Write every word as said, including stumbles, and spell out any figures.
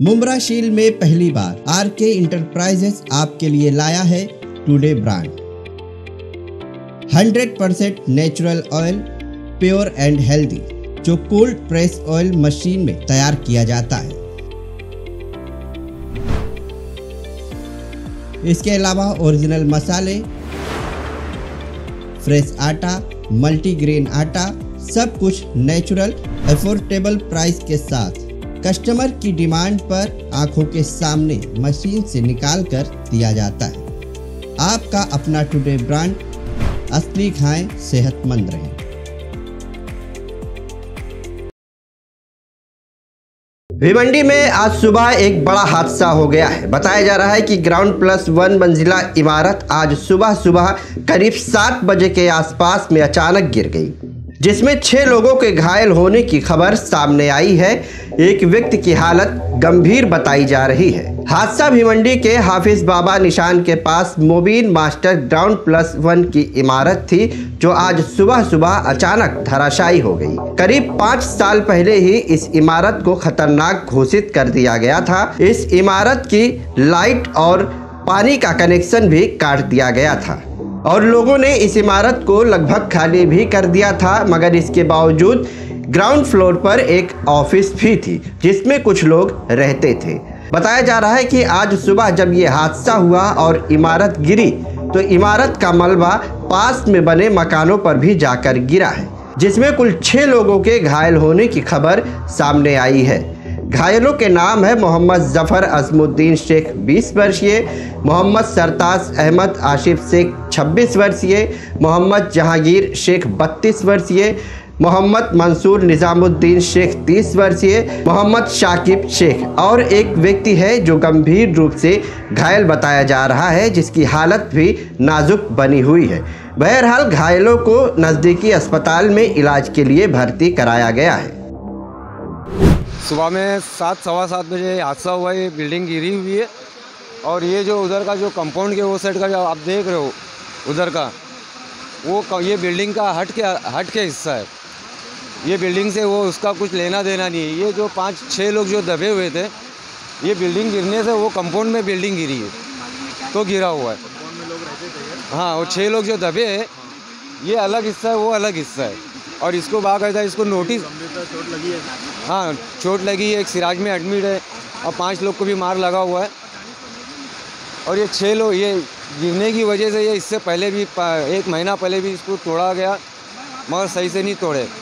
मुंब्रा शील में पहली बार आर के इंटरप्राइजेस आपके लिए लाया है today brand. Hundred percent natural oil, pure and healthy, जो कोल्ड प्रेस ऑयल मशीन में तैयार किया जाता है। इसके अलावा ओरिजिनल मसाले, फ्रेश आटा, मल्टीग्रेन आटा, सब कुछ नेचुरल अफोर्डेबल प्राइस के साथ कस्टमर की डिमांड पर आंखों के सामने मशीन से निकाल कर दिया जाता है। आपका अपना टुडे ब्रांड, असली खाएं, सेहतमंद रहें। भिवंडी में आज सुबह एक बड़ा हादसा हो गया है। बताया जा रहा है कि ग्राउंड प्लस वन मंजिला इमारत आज सुबह सुबह करीब सात बजे के आसपास में अचानक गिर गई, जिसमें छह लोगों के घायल होने की खबर सामने आई है। एक व्यक्ति की हालत गंभीर बताई जा रही है। हादसा भिवंडी के हाफिज बाबा निशान के पास Mobin master ground plus one की इमारत थी, जो आज सुबह सुबह अचानक धराशायी हो गई। करीब पाँच साल पहले ही इस इमारत को खतरनाक घोषित कर दिया गया था। इस इमारत की लाइट और पानी का कनेक्शन भी काट दिया गया था और लोगों ने इस इमारत को लगभग खाली भी कर दिया था, मगर इसके बावजूद ग्राउंड फ्लोर पर एक ऑफिस भी थी जिसमें कुछ लोग रहते थे। बताया जा रहा है कि आज सुबह जब ये हादसा हुआ और इमारत गिरी तो इमारत का मलबा पास में बने मकानों पर भी जाकर गिरा है, जिसमें कुल छह लोगों के घायल होने की खबर सामने आई है। घायलों के नाम है मोहम्मद जफर अजमुद्दीन शेख बीस वर्षीय, मोहम्मद सरताज अहमद आशिफ शेख छब्बीस वर्षीय, मोहम्मद जहांगीर शेख बत्तीस वर्षीय, मोहम्मद मंसूर निजामुद्दीन शेख तीस वर्षीय, मोहम्मद शाकिब शेख और एक व्यक्ति है जो गंभीर रूप से घायल बताया जा रहा है, जिसकी हालत भी नाजुक बनी हुई है। बहरहाल घायलों को नज़दीकी अस्पताल में इलाज के लिए भर्ती कराया गया है। सुबह में सात सवा सात बजे हादसा हुआ। ये बिल्डिंग गिरी हुई है और ये जो उधर का जो कंपाउंड के वो साइड का जो आप देख रहे हो उधर का वो ये बिल्डिंग का हट के हट के हिस्सा है। ये बिल्डिंग से वो उसका कुछ लेना देना नहीं है। ये जो पाँच छः लोग जो दबे हुए थे, ये बिल्डिंग गिरने से वो कंपाउंड में बिल्डिंग गिरी है तो गिरा हुआ है। हाँ, वो छः लोग जो दबे हैं, ये अलग हिस्सा है, वो अलग हिस्सा है और इसको बाकायदा इसको नोटिस चोट लगी है। हाँ, चोट लगी है। एक सिराज में एडमिट है और पांच लोग को भी मार लगा हुआ है और ये छः लोग ये गिरने की वजह से ये इससे पहले भी एक महीना पहले भी इसको तोड़ा गया, मगर सही से नहीं तोड़े।